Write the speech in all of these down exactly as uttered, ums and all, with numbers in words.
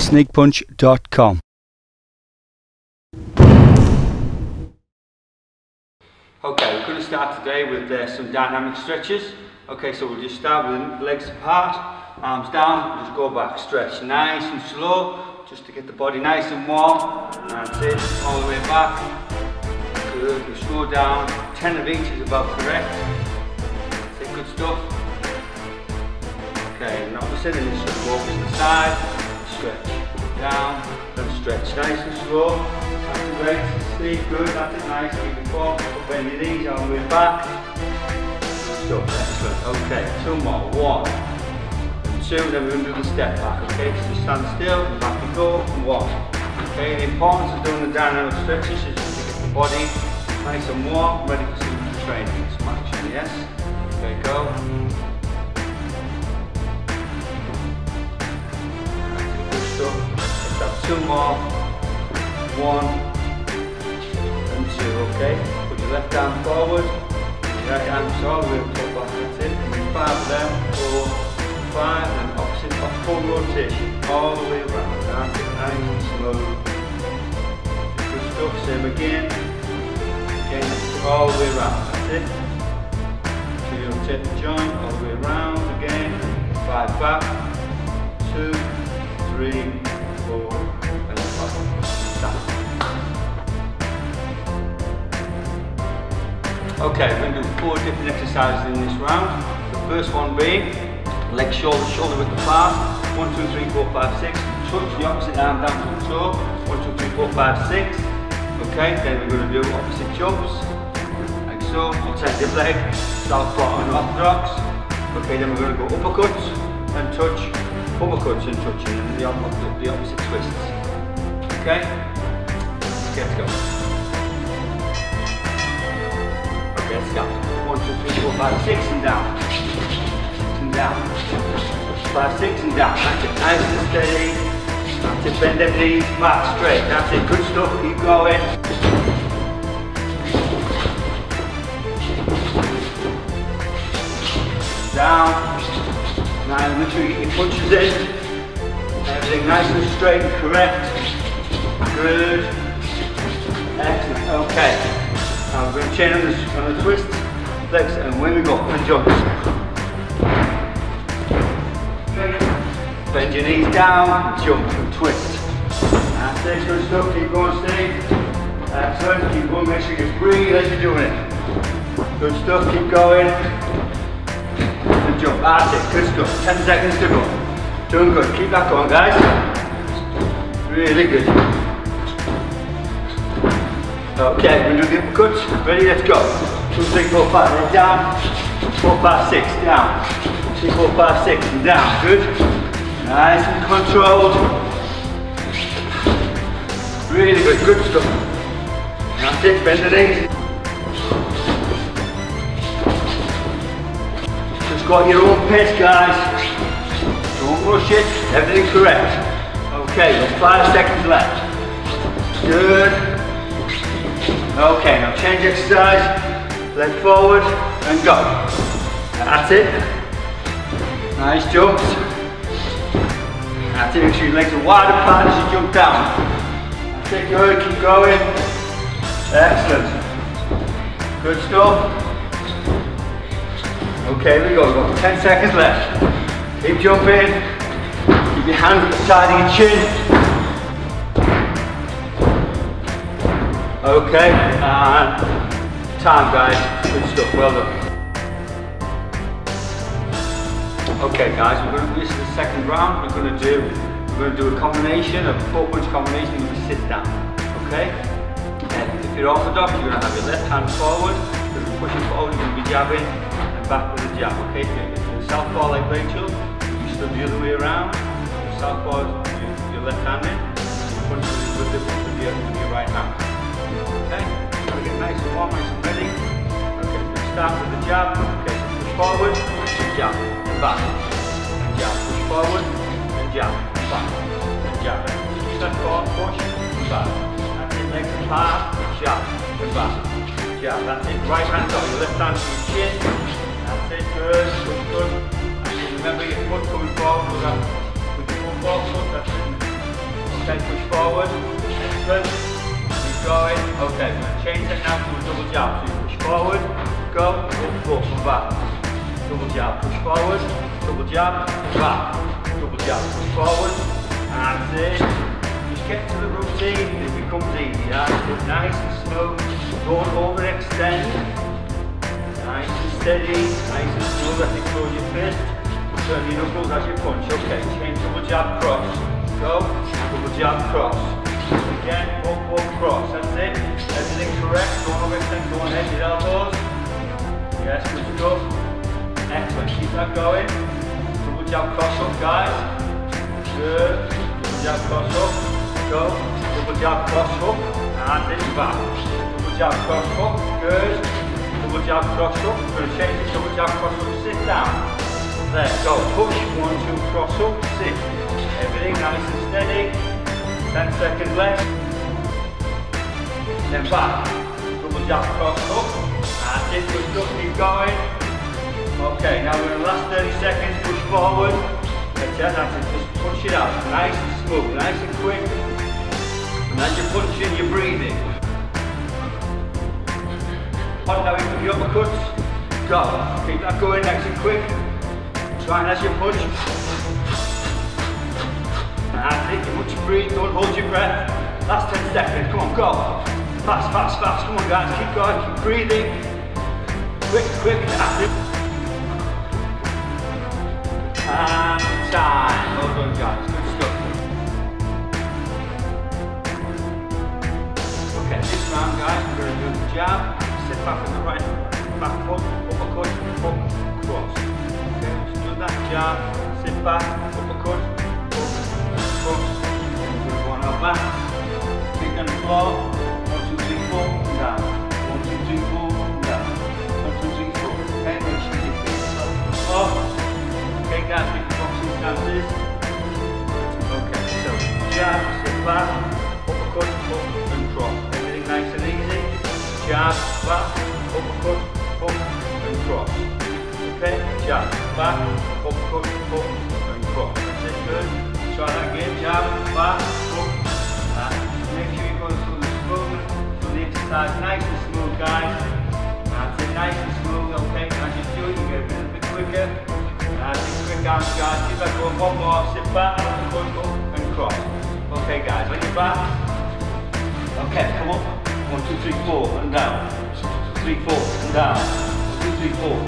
snake punch dot com. Okay, we're going to start today with uh, some dynamic stretches. Okay, so we'll just start with legs apart, arms down, just go back, stretch nice and slow, just to get the body nice and warm. That's it, all the way back. Good, we slow down, ten of each is about correct. That's it, good stuff. Okay, and opposite, and just walk to the side, stretch, down, and stretch nice and slow. That's it, right, sleep, good, that's it, nice, keep it forward, bend your knees all the way back. Good stuff, excellent. Okay, two more, one, and two, then we're going to do the step back, okay, so just stand still, and back you go, and one. Okay, the importance of doing the dynamic stretches is just to get the body nice and warm, ready for some training, some action, yes? Okay, go. That's it, good stuff. Let's have two more. One and two, okay? Put your left arm forward, your right arm all the way up to the back, that's it. And five of them, four, five, and opposite, off full rotation, all the way around. That's it, nice and slow. Good stuff, same again. Again, all the way around, that's it. So you rotate the joint all the way around again. Five back, two, three, four, and five. Stop. Okay, we're going to do four different exercises in this round. The first one being leg, shoulder, shoulder width apart. One, two, three, four, five, six. Touch the opposite arm down to the toe. One, two, three, four, five, six. Okay, then we're going to do opposite jumps. Like so. Alternative leg, southpaw and orthodox. Okay, then we're going to go uppercuts and touch, uppercuts and touching, and the opposite, the opposite twists. Okay, let's go. Okay, let's go. One, two, three, four, five, six, and down. Six and down. Five, six, and down. That's it. Nice and steady. That's it. Bend them knees back straight. That's it. Good stuff. Keep going. Down. Now make sure you get your punches in. Everything nice and straight and correct. Good. Excellent. Okay. Now we're going to chain on the, on the twist, legs, and away we go. And jump. Bend your knees down, jump and twist. That's it, good stuff. Keep going, Steve. Excellent. Keep going. Make sure you breathe as you're doing it. Good stuff. Keep going. And jump. That's it. Good stuff. Ten seconds to go. Doing good. Keep that going, guys. Really good. Okay, we're going to do the uppercuts. Ready? Let's go. Two, three, four, five. Then down. Four, five, six. Down. Three, four, five, six. And down. Good. Nice and controlled. Really good. Good stuff. That's it. Bend the knees. Just go at your own pace, guys. Don't rush it. Everything's correct. Okay, we've got five seconds left. Good. Okay, now change exercise. Leg forward and go. That's it. Nice jumps. That's it. Make sure your legs are wide apart as you jump down. That's it. Good. Keep going. Excellent. Good stuff. Okay, here we go. We've got ten seconds left. Keep jumping. Keep your hands at the side of your chin. Okay, and time, guys. Good stuff, well done. Okay, guys, we're going to, this is the second round. We're going to do we're going to do a combination, a four-punch combination with a sit down. Okay? And if you're orthodox, you're going to have your left hand forward. You're going to be pushing forward. You're going to be jabbing and back with a jab. Okay? If you're southpaw like Rachel, you stood the other way around. Southpaw, your, your left hand in. You punch with, the, with, your, with your right hand. Okay, so we get nice and warm, nice and ready. Okay, we'll start with the jab. Okay, so push forward, and jab, and back, and jab, push forward, and jab, and back, and jab. Step forward, push, and back. That's it, legs apart, jab, and back, jab. That's it, right hand on your left hand to your chin. That's it, good, good, good. And remember your foot coming forward with that, with your foot forward, that's it. Okay, push forward. Excellent. Keep going. Okay, we're going to change that now to a double jab. So you push forward, go, up, up, and back. Double jab, push forward, double jab, back. Double jab, push forward. That's it. Just get to the routine, it becomes easy. That's it. Nice and smooth. Don't overextend. Nice and steady, nice and smooth. Let it through your fist. Turn your knuckles as you punch. Okay, change double jab, cross. Go, double jab, cross. Again, up, up, cross. That's it. Everything correct. Don't overextend. Go on, edge your elbows. Yes, good stuff. Excellent. Keep that going. Double jab, cross up, guys. Good. Double jab, cross up. Go. Double jab, cross up. And it's back. Double jab, cross up. Good. Double jab, cross up. We're going to change it. Double jab, cross up. Sit down. There. Go. Push. One, two, cross up. Sit. Everything nice and steady. Ten seconds left. Then back. Double jab, cross up. That's it. Good stuff. Keep going. Okay. Now we're in the last thirty seconds. Push forward. That's it. That's it. Just punch it out. Nice and smooth. Nice and quick. And as you're punching, you're breathing. On now into the uppercuts. Go. Keep that going nice and quick. Try and as you punch. That's it. You want to breathe. Don't hold your breath. Last ten seconds. Come on, go. Fast, fast, fast. Come on, guys. Keep going. Keep breathing. Quick, quick. That's it. And time. Well done, guys. Good stuff. Okay, this round, guys, we're going to do the jab. Sit back on the right back foot, uppercut, hook, cross. Okay, just do that jab. Sit back, uppercut, hook, cross. Then we're going to go on our backs. Feet on the floor. One, two, three, four, and down. One, two, three, four, and down. One, two, three, four. Okay, make sure you get yourself on the floor. Okay guys, we can boxing stances. Okay, so jab, sit back, uppercut, hook and cross. Everything nice and easy. Jab, back, uppercut, hook and cross. Okay, jab, back, uppercut, hook and cross. That's it, good. Try that again, jab, back, hook. And make sure you go through the smooth, through the exercise, nice and smooth guys. That's it, nice and smooth, okay. As you do it, you get a little bit quicker. Uh, take quick arms, guys. Keep that going. One more. Sit back, uppercut, up, and cross. Okay, guys. On your back. Okay, come up. One, two, three, four, and down. Three, four, and down. One, two, three, four.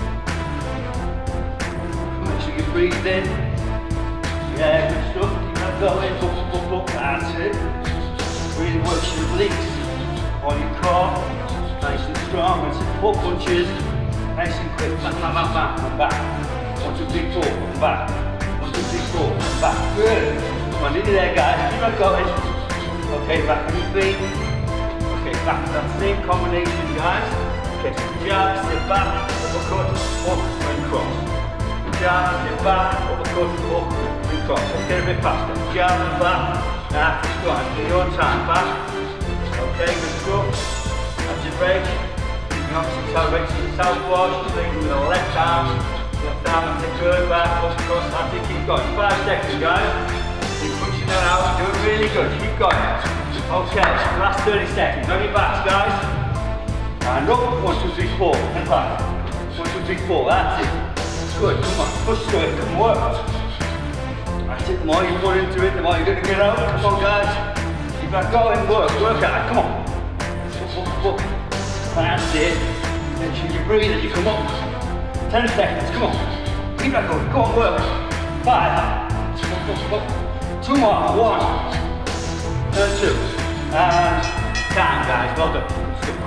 Make sure you breathe in. Yeah, good stuff. Keep that going. Up, up, up, up. That's it. Really works your obliques on your core. Nice and strong. That's it. Four punches. Nice and quick. Back, back, back, back, and back. One, two, three, four, and back. One, two, three, four, and back. Good. Come on, nearly there, guys. Keep on going. Okay, back on your feet. Okay, back to that same combination, guys. Okay, so jab, sit back, uppercut, hook, and cross. Jab, sit back, uppercut, hook, and cross. Let's get a bit faster. Jab, back. Nah, just go on. Do your own time. Back. Okay, good stuff. That's your break. You can obviously tell breaks to the southpaw. She's leading with her left arm. Left arm, that's it, good, back, up, cross, that's it, keep going. Five seconds, guys. Keep pushing that out, doing really good, keep going. Okay, last thirty seconds, on your backs, guys. And up, one, two, three, four, and back. One, two, three, four, that's it. Good, come on, push through it, come on, work. That's it, the more you put into it, the more you're going to get out. Come on, guys. Keep that going, work, work out, come on. Up, up, up. That's it. Make sure you breathe as you come up. Ten seconds, come on. Keep that going, go on, work. Five. Two more, one. And two. And time, guys, well done.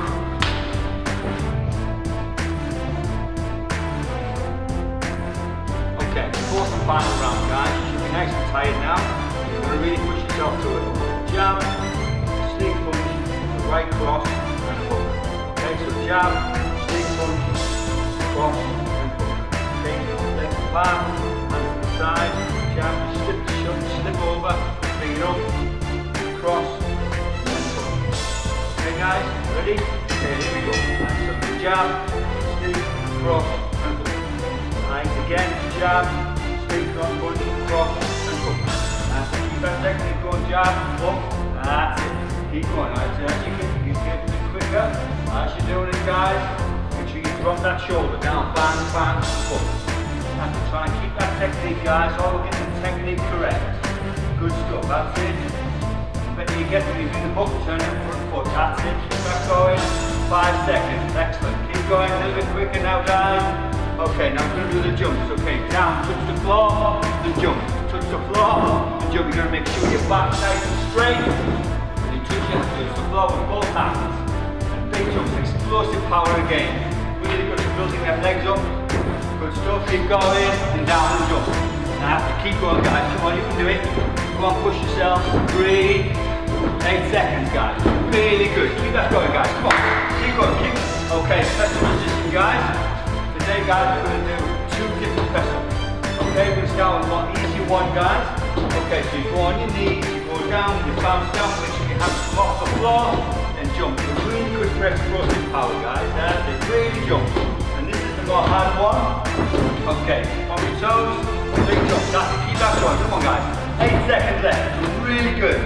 Okay, fourth and final round, guys. You should be nice and tired now. You're going to really push yourself to it. Jab, sneak punch, right cross, and hook. Okay, so jab, sneak punch, cross, and hook. Okay, left palm, hands to the side, jab, slip, shut, slip over, bring it up, cross, and then hook. Okay guys, ready? Okay, here we go. So jab, sneak, cross, and hook. Nice again, jab, sneak, cross, punch, cross, and hook. And keep that technique going jab, up, that's it. Keep going, right, so as you can, you get a bit quicker, as you're doing it guys, make sure you drop that shoulder down, bang, bang, up. And try and keep that technique guys, all get the technique correct. Good stuff, that's it. But you get to do the hook, turn it front foot, that's it. Keep that going, five seconds, excellent. Keep going a little bit quicker now guys. Okay, now we're going to do the jumps, okay, down, touch the floor, the jump, touch the floor, the jump. You're going to make sure your back nice and straight. When you touch it, touch the floor with both hands. And big jumps, explosive power again. Really good for building them legs up. Good stuff, keep going, and down and jump. Now, keep going guys, come on, you can do it. Come on, push yourself, breathe. Eight seconds guys, really good. Keep that going guys, come on, keep going, keep going. Okay, special position guys. Today guys, we're going to do two different press ups. Okay, we're going to start with one easy one guys. Okay, so you go on your knees, you go down, you bounce down, make sure your hands come off the floor, and jump. It's really good for explosive power guys, that's it, really jump. And this is the more hard one. Okay, on your toes, big jump, that's it, keep that going, come on guys. Eight seconds left, really good.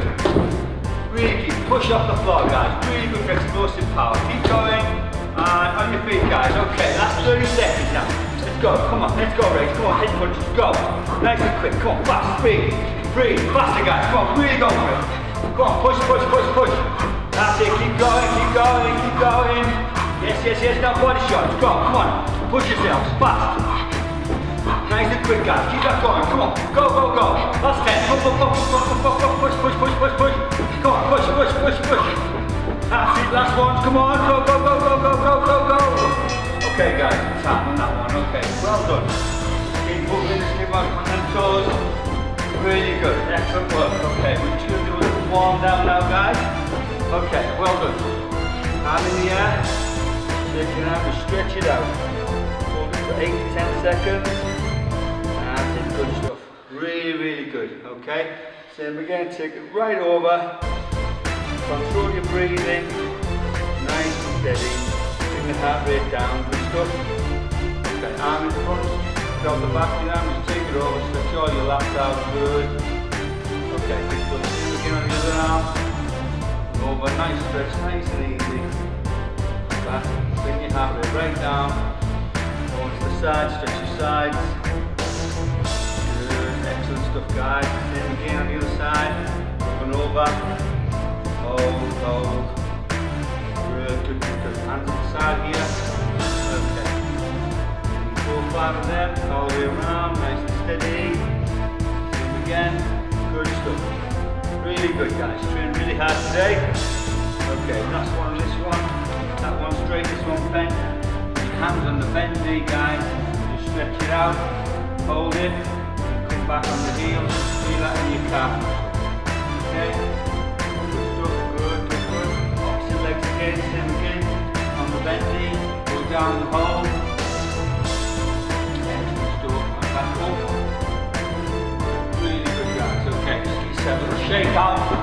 Really keep, push off the floor guys, really good for explosive power. Keep going, and on your feet guys, okay, that's thirty seconds now. Let's go, come on, let's go Rex, come on, head punches, go. Nice and quick, come on, fast, speed, breathe, faster guys, come on, really go for it. Come on, push, push, push, push. That's it, keep going, keep going, keep going. Yes, yes, yes, now body shots, go, come on, push yourselves, fast. Nice and quick guys, keep that going, come on, go, go, go. Last ten, go, go, go, go, go, go, go, push, push, push, push, push. Come on, push, push, push, push. That's it, last one, come on, go, go, go, go, go, go, go, go. Okay guys, time on that one, okay, well done. Keep moving, keep on them toes. Really good, excellent work. Okay, we're just going to do a little warm down now guys. Okay, well done. Arm in the air, shake your arm and stretch it out. Hold it for eight to ten seconds. That's it, good stuff. Really, really good, okay? Same again, take it right over. Control your breathing. Nice and steady. Bring the heart rate down, good stuff. Okay, arm in front. Drop the back of the arm, just take it over, stretch all your lats out, good. Okay, good stuff. Same again on the other arm. Over, nice stretch, nice and easy. Back, bring your heart rate right down. Over to the side, stretch your sides. Good, excellent stuff guys. Same again on the other side. Up and over. Hold, hold. Good, good, good, good. Hands on the side here. Okay. Four, five of them, all the way around, nice and steady. Same again. Good stuff. Really good guys, trained really hard today. Okay, last one, this one, that one straight, this one bent. Hands on the bent knee guys, just stretch it out, hold it, and come back on the heels, feel that in your calf. Okay, good stuff, good, good, good. Opposite legs again, same again, on the bent knee, go down the hold. Excellent stuff, and back up. Really good guys, okay, just give yourself a little shake out.